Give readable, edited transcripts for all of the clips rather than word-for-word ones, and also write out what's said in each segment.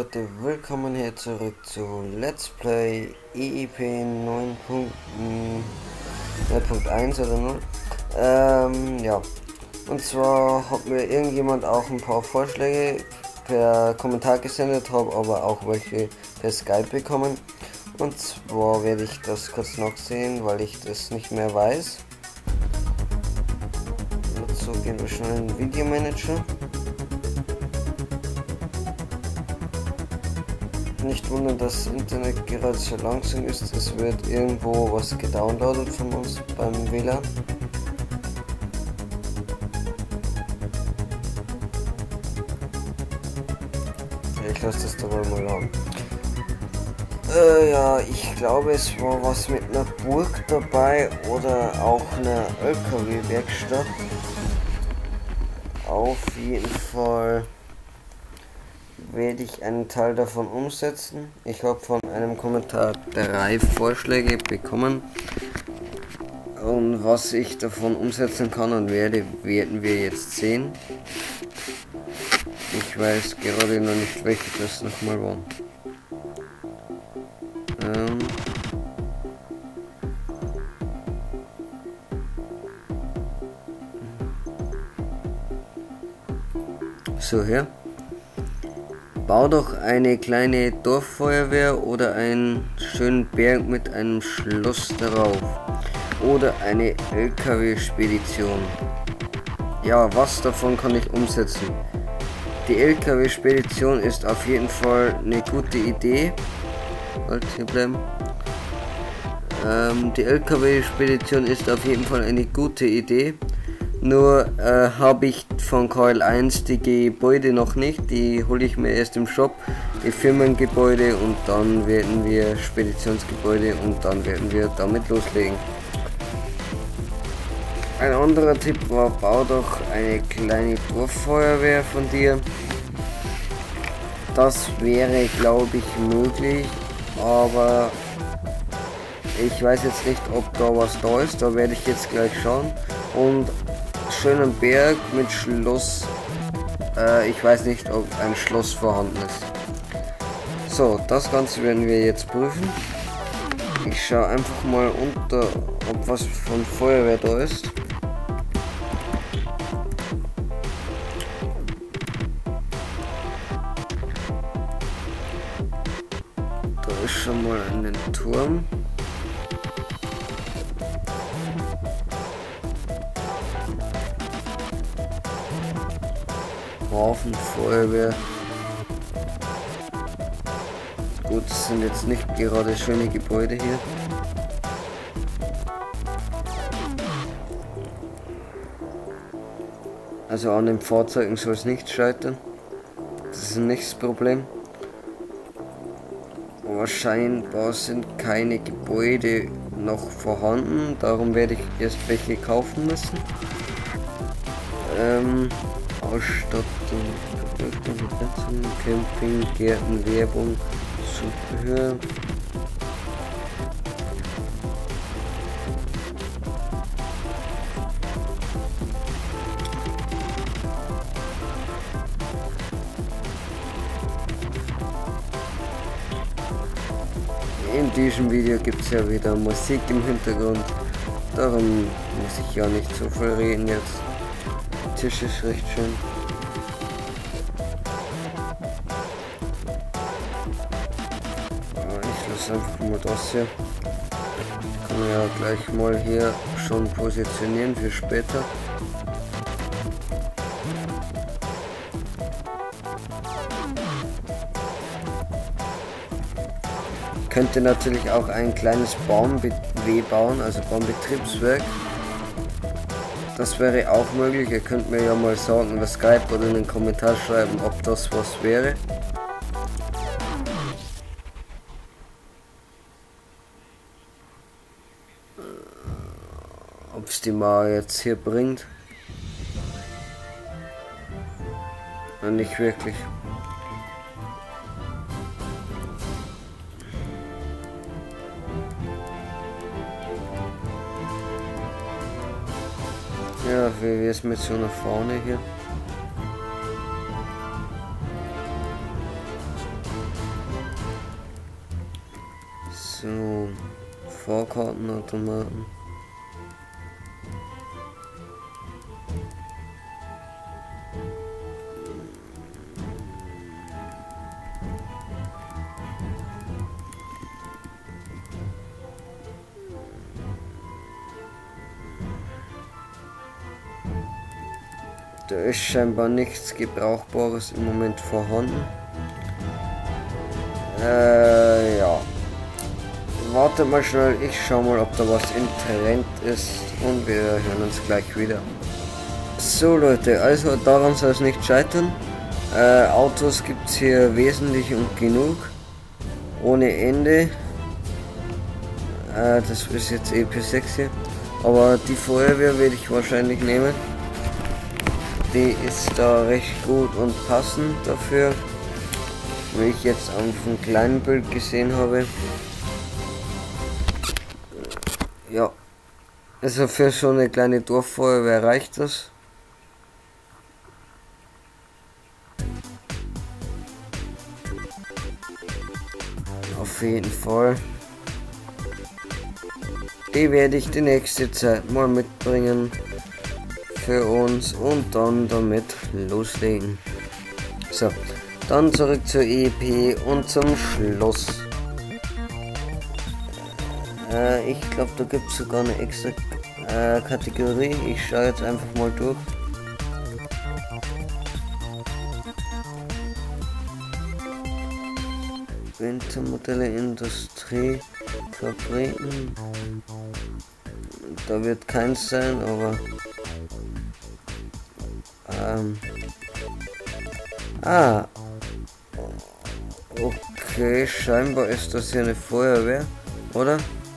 Leute, willkommen hier zurück zu Let's Play EIP 9.1 oder 0. Ja, und zwar hat mir irgendjemand auch ein paar Vorschläge per Kommentar gesendet, habe aber auch welche per Skype bekommen. Und zwar werde ich das kurz nachsehen, weil ich das nicht mehr weiß. Dazu gehen wir schnell in den Videomanager. Nicht wundern, dass das Internet gerade so langsam ist. Es wird irgendwo was gedownloadet von uns beim WLAN. Ich lasse das da wohl mal an. Ja, ich glaube, es war was mit einer Burg dabei oder auch einer LKW-Werkstatt. Auf jeden Fall werde ich einen Teil davon umsetzen. Ich habe von einem Kommentar 3 Vorschläge bekommen. Und was ich davon umsetzen kann und werde, werden wir jetzt sehen. Ich weiß gerade noch nicht, welche das nochmal waren. So, hier. Bau doch eine kleine Dorffeuerwehr oder einen schönen Berg mit einem Schloss darauf. Oder eine LKW-Spedition. Ja, was davon kann ich umsetzen? Die LKW-Spedition ist auf jeden Fall eine gute Idee. Halt, hier bleiben. Die LKW-Spedition ist auf jeden Fall eine gute Idee. Nur habe ich von KL1 die Gebäude noch nicht, die hole ich mir erst im Shop, die Firmengebäude, und dann werden wir Speditionsgebäude und dann werden wir damit loslegen. Ein anderer Tipp war, bau doch eine kleine Dorffeuerwehr von dir. Das wäre, glaube ich, möglich, aber ich weiß jetzt nicht, ob da was da ist, da werde ich jetzt gleich schauen. Und schönen Berg mit Schloss. Ich weiß nicht, ob ein Schloss vorhanden ist. So, das Ganze werden wir jetzt prüfen. Ich schaue einfach mal unter, ob was von Feuerwehr da ist. Da ist schon mal ein Turm. Hafen, Feuerwehr. Gut, das sind jetzt nicht gerade schöne Gebäude hier. Also an den Fahrzeugen soll es nicht scheitern. Das ist nicht das Problem. Aber scheinbar sind keine Gebäude noch vorhanden. Darum werde ich erst welche kaufen müssen. Ausstattung, Camping, Gärten, Werbung, Zubehör. In diesem Video gibt es ja wieder Musik im Hintergrund, darum muss ich ja nicht so viel reden jetzt. Der Tisch ist recht schön. Ich lasse einfach mal das hier. Kann man ja gleich mal hier schon positionieren für später. Ich könnte natürlich auch ein kleines Baum-W bauen, also Baumbetriebswerk. Das wäre auch möglich. Ihr könnt mir ja mal sagen über Skype oder in den Kommentar schreiben, ob das was wäre. Ob es die mal jetzt hier bringt. Nicht wirklich. Ja, wie wäre es mit so einer Fahne hier? So, Fahrkartenautomaten. Da ist scheinbar nichts Gebrauchbares im Moment vorhanden. Ja. Warte mal schnell, ich schau mal, ob da was im Trend ist und wir hören uns gleich wieder. So Leute, also daran soll es nicht scheitern. Autos gibt es hier wesentlich und genug. Ohne Ende. Das ist jetzt EP6 hier. Aber die Feuerwehr werde ich wahrscheinlich nehmen. Die ist da recht gut und passend dafür, wie ich jetzt auf einem kleinen Bild gesehen habe. Ja, also für so eine kleine Dorffeuerwehr reicht das. Auf jeden Fall. Die werde ich die nächste Zeit mal mitbringen für uns und dann damit loslegen. So, dann zurück zur EP und zum Schluss. Ich glaube, da gibt es sogar eine extra Kategorie. Ich schaue jetzt einfach mal durch. Wintermodelle, Industrie, Fabriken. Da wird keins sein, aber okay, scheinbar ist das hier eine Feuerwehr, oder?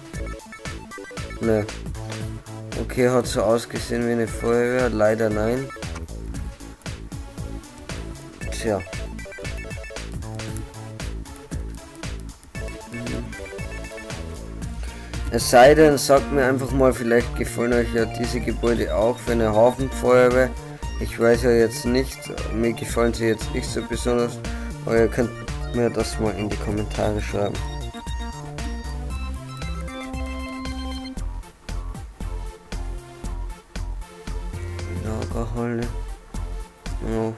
Ne. Okay, hat so ausgesehen wie eine Feuerwehr, leider nein. Tja. Es sei denn, sagt mir einfach mal, vielleicht gefallen euch ja diese Gebäude auch für eine Hafenfeuerwehr. Ich weiß ja jetzt nicht, mir gefallen sie jetzt nicht so besonders, aber ihr könnt mir das mal in die Kommentare schreiben. Lagerhalle. Ja.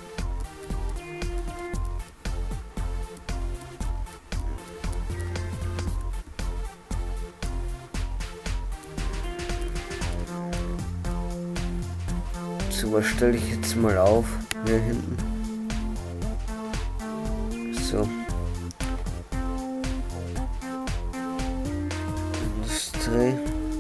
So, was stelle ich jetzt mal auf? Hier hinten. So. Industrie.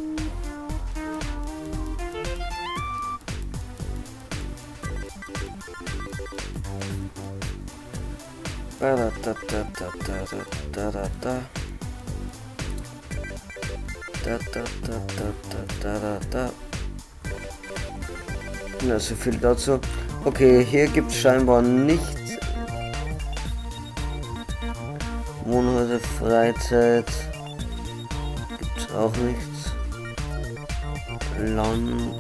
Ja, so viel dazu. Okay, hier gibt es scheinbar nichts. Wohnhäuser, Freizeit. Gibt es auch nichts. Land.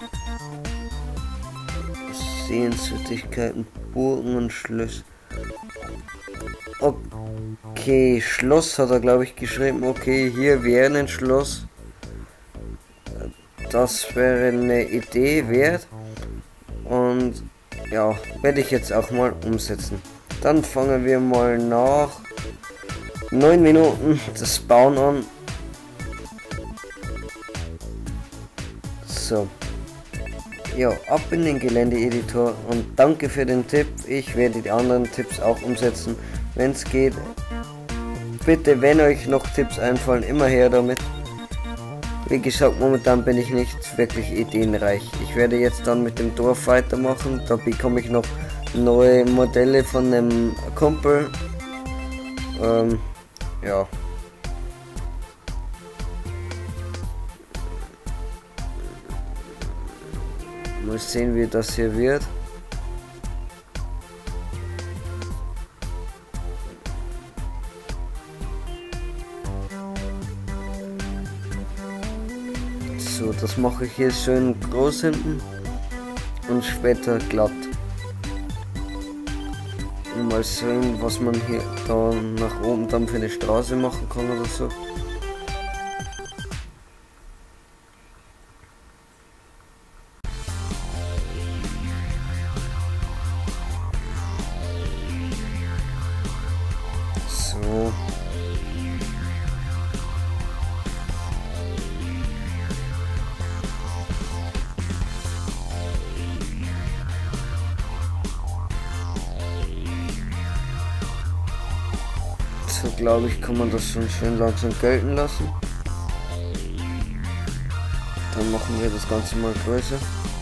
Sehenswürdigkeiten, Burgen und Schlösser. Okay, Schloss hat er glaube ich geschrieben. Okay, hier wäre ein Schloss. Das wäre eine Idee wert. Und ja, werde ich jetzt auch mal umsetzen. Dann fangen wir mal nach 9 Minuten das Bauen an. So. Ja, ab in den Geländeeditor und danke für den Tipp. Ich werde die anderen Tipps auch umsetzen, wenn es geht. Bitte, wenn euch noch Tipps einfallen, immer her damit. Wie gesagt, momentan bin ich nicht wirklich ideenreich. Ich werde jetzt dann mit dem Dorf weitermachen. Da bekomme ich noch neue Modelle von einem Kumpel. Ja. Mal sehen, wie das hier wird. So, das mache ich hier schön groß hinten und später glatt. mal sehen, was man hier da nach oben dann für eine Straße machen kann oder so. So. So, glaube ich, kann man das schon schön langsam gelten lassen. Dann machen wir das Ganze mal größer.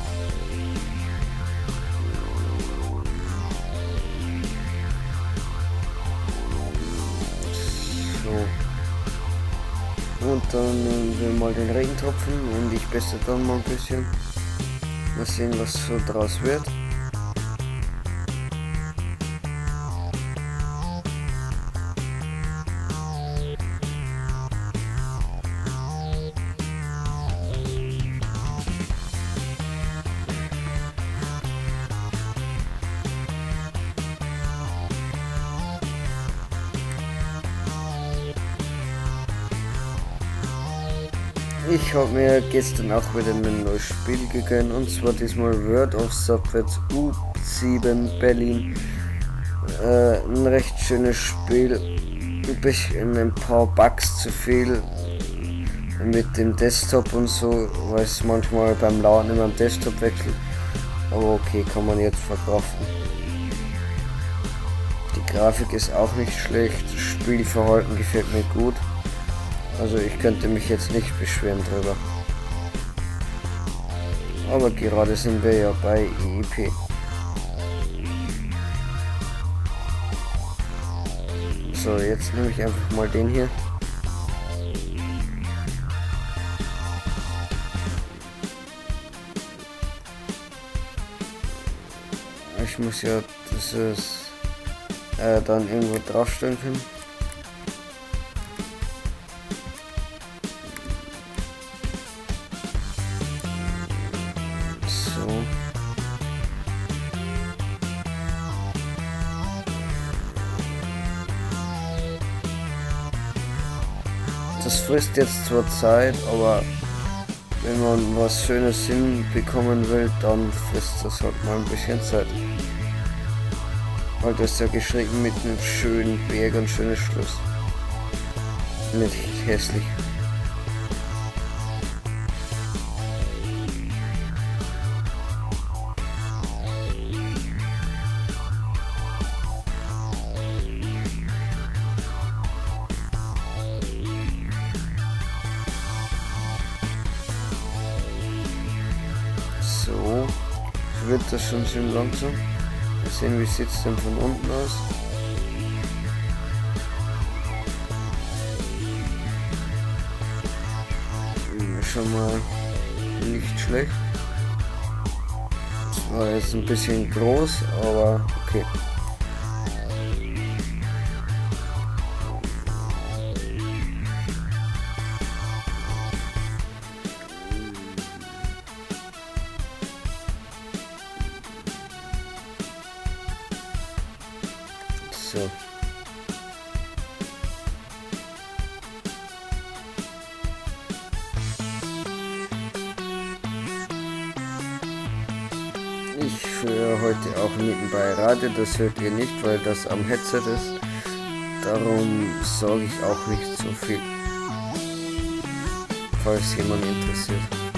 So. Und dann nehmen wir mal den Regentropfen und ich bessere dann mal ein bisschen. Mal sehen, was so draus wird. Ich habe mir gestern auch wieder ein neues Spiel gegönnt, und zwar diesmal World of Subverts U7 Berlin. Ein recht schönes Spiel, ein paar Bugs zu viel mit dem Desktop und so, weil es manchmal beim Laden immer am Desktop wechselt. Aber okay, kann man jetzt verkraften. Die Grafik ist auch nicht schlecht, das Spielverhalten gefällt mir gut. Also ich könnte mich jetzt nicht beschweren drüber. Aber gerade sind wir ja bei EEP. So, jetzt nehme ich einfach mal den hier. Ich muss ja dieses dann irgendwo draufstellen können. Das frisst jetzt zwar Zeit, aber wenn man was Schönes hinbekommen will, dann frisst das halt mal ein bisschen Zeit. Weil das ist ja geschrieben mit einem schönen Berg und schönes Schluss. Nicht hässlich. So, wird das schon schön langsam. Mal sehen, wie sieht es denn von unten aus. Schon mal nicht schlecht. Das war jetzt ein bisschen groß, aber okay. So. Ich höre heute auch nebenbei Radio, das hört ihr nicht, weil das am Headset ist. Darum sage ich auch nicht so viel, falls jemand interessiert.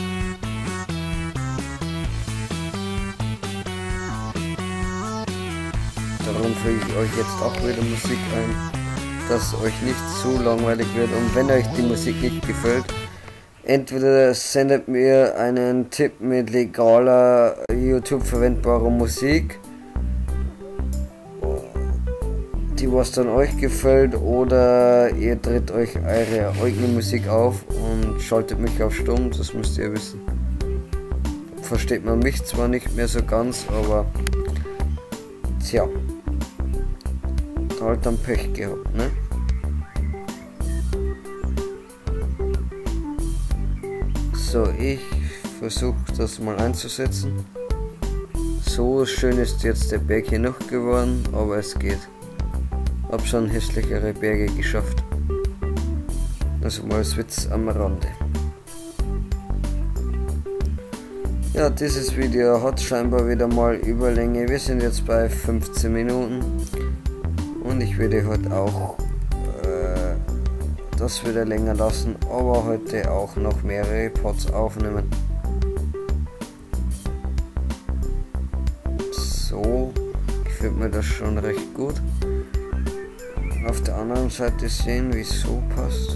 Darum füge ich euch jetzt auch wieder Musik ein, dass euch nicht zu langweilig wird. Und wenn euch die Musik nicht gefällt, entweder sendet mir einen Tipp mit legaler YouTube verwendbarer Musik, die was dann euch gefällt, oder ihr dreht euch eure eigene Musik auf und schaltet mich auf Stumm, das müsst ihr wissen. Versteht man mich zwar nicht mehr so ganz, aber tja, halt dann Pech gehabt, ne? So, ich versuche das mal einzusetzen. So schön ist jetzt der Berg hier noch geworden, aber es geht. Hab schon hässlichere Berge geschafft. Also mal als Witz am Rande. Ja, dieses Video hat scheinbar wieder mal Überlänge. Wir sind jetzt bei 15 Minuten. Und ich werde heute auch das wieder länger lassen, aber heute auch noch mehrere Pods aufnehmen. So gefällt mir das schon recht gut. Auf der anderen Seite sehen, wie es so passt.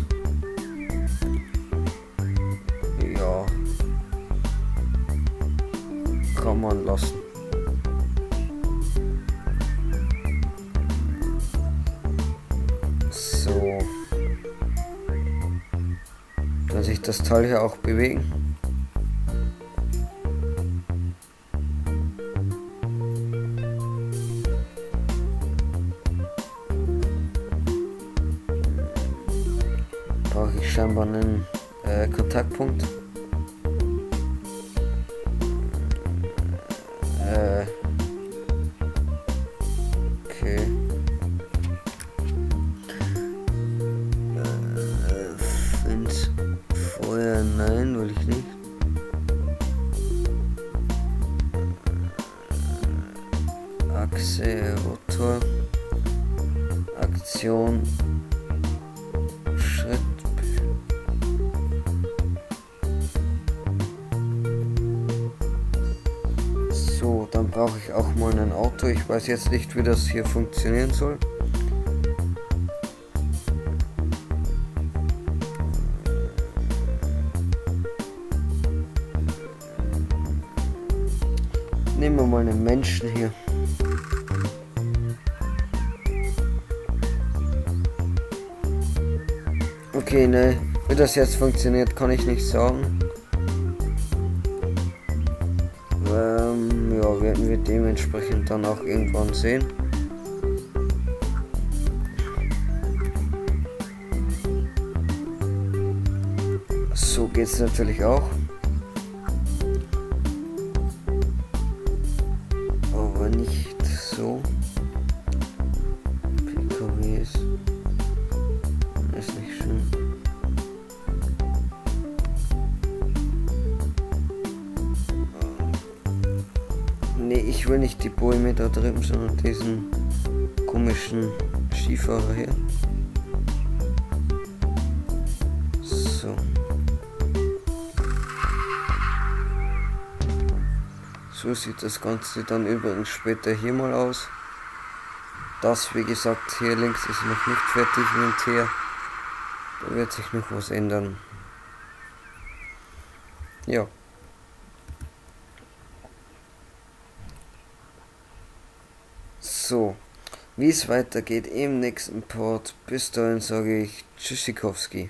Ja, kann man lassen. So, kann sich das Teil hier auch bewegen. Brauche ich scheinbar einen Kontaktpunkt. Okay. Fenster, Feuer, nein, will ich nicht. Achse, Rotor, Aktion, Schritt. So, dann brauche ich auch mal ein Auto. Ich weiß jetzt nicht, wie das hier funktionieren soll. Nehmen wir mal einen Menschen hier. Okay, ne, wie das jetzt funktioniert, kann ich nicht sagen. Ja, werden wir dementsprechend dann auch irgendwann sehen. So geht's natürlich auch. Aber nicht so. PKW ist nicht schön. Nee, ich will nicht die Bäume da drüben, sondern diesen komischen Skifahrer hier. So. So sieht das Ganze dann übrigens später hier mal aus. Das, wie gesagt, hier links ist noch nicht fertig mit her. Da wird sich noch was ändern. Ja. So, wie es weitergeht im nächsten Part. Bis dahin sage ich Tschüssikowski.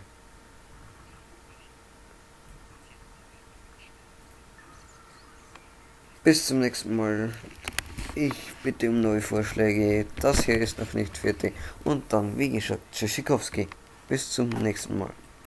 Bis zum nächsten Mal. Ich bitte um neue Vorschläge. Das hier ist noch nicht fertig. Und dann, wie gesagt, Tschüssikowski. Bis zum nächsten Mal.